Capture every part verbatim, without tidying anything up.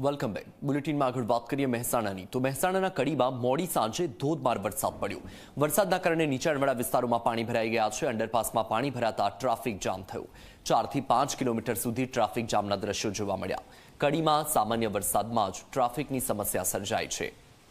Welcome back. બુલેટિનમાં આગળ વાત કરીએ મહેસાણાની. તો મહેસાણાના કડીમાં મોડી સાંજે ધોધમાર વરસાદ પડ્યો. વરસાદના કારણે નીચાણવાળા વિસ્તારોમાં પાણી ભરાઈ ગયા છે. અંડરપાસમાં પાણી ભરાતા ટ્રાફિક જામ થયું. ચારથી પાંચ કિલોમીટર સુધી ટ્રાફિક જામના દ્રશ્યો જોવા મળ્યા. કડીમાં સામાન્ય વરસાદમાં જ ટ્રાફિકની સમસ્યા સર્જાઈ છે.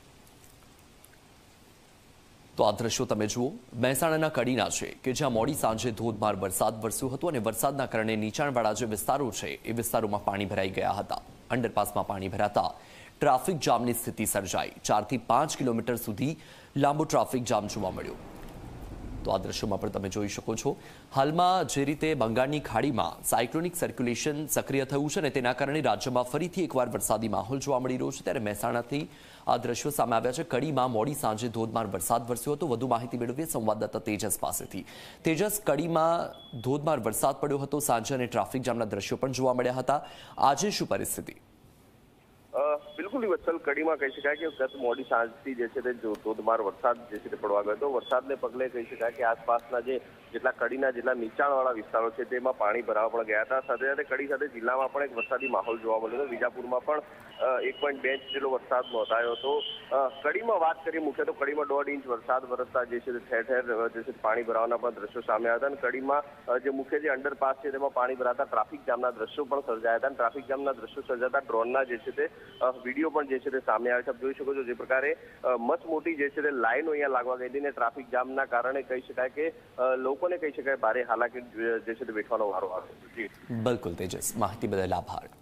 તો આ દ્રશ્યો તમે જુઓ, મહેસાણાના કડીના છે કે જ્યાં મોડી સાંજે ધોધમાર વરસાદ વરસ્યો હતો અને વરસાદના કારણે નીચાણવાળા જે વિસ્તારો છે એ વિસ્તારોમાં પાણી ભરાઈ ગયા હતા. અંડરપાસમાં પાણી ભરાતા ટ્રાફિક જામની સ્થિતિ સર્જાઈ. ચારથી પાંચ કિલોમીટર સુધી લાંબો ટ્રાફિક જામ જોવા મળ્યો. તો આ દ્રશ્યોમાં પણ તમે જોઈ શકો છો. હાલમાં જે રીતે બંગાળની ખાડીમાં સાયક્લોનિક સર્ક્યુલેશન સક્રિય થયું છે અને તેના કારણે રાજ્યમાં ફરીથી એકવાર વરસાદી માહોલ જોવા મળી રહ્યો છે. ત્યારે મહેસાણાથી આ દ્રશ્યો સામે આવ્યા છે. કડીમાં મોડી સાંજે ધોધમાર વરસાદ વરસ્યો હતો. વધુ માહિતી મેળવીએ સંવાદદાતા તેજસ પાસેથી. તેજસ, કડીમાં ધોધમાર વરસાદ પડ્યો હતો સાંજે અને ટ્રાફિક જામના દ્રશ્યો પણ જોવા મળ્યા હતા. આજે શું પરિસ્થિતિ? બિલકુલ વત્સલ, કડીમાં કહી શકાય કે ગત મોડી સાંજથી જે છે તે ધોધમાર વરસાદ જે છે તે પડવા ગયો હતો. વરસાદને પગલે કહી શકાય કે આસપાસના જે જેટલા કડીના જેટલા નીચાણવાળા વિસ્તારો છે તેમાં પાણી ભરાવા પણ ગયા હતા. સાથે સાથે કડી સાથે જિલ્લામાં પણ એક વરસાદી માહોલ જોવા મળ્યો હતો. વિજાપુરમાં પણ એક પોઈન્ટ બે ઇંચ જેટલો વરસાદ નોંધાયો હતો. કડીમાં વાત કરીએ મુખ્ય તો કડીમાં દોઢ ઇંચ વરસાદ વરસતા જે છે ઠેર ઠેર જે છે પાણી ભરાવાના પણ દ્રશ્યો સામે આવ્યા હતા. અને કડીમાં જે મુખ્ય જે અંડરપાસ છે તેમાં પાણી ભરાતા ટ્રાફિક જામના દ્રશ્યો પણ સર્જાયા હતા. ટ્રાફિક જામના દ્રશ્યો સર્જાતા ડ્રોનના જે છે તે વિડીયો પણ જે છે તે સામે આવે છે. આપ જોઈ શકો છો જે પ્રકારે મસ્ત મોટી જે છે તે લાઈનો અહીંયા લાગવા ગઈ હતી ને ટ્રાફિક જામના કારણે કહી શકાય કે લોકોને કહી શકાય ભારે હાલાકી જે છે તે વેઠવાનો વારો આવ્યો. બિલકુલ તેજસ, માહિતી બદલ આભાર.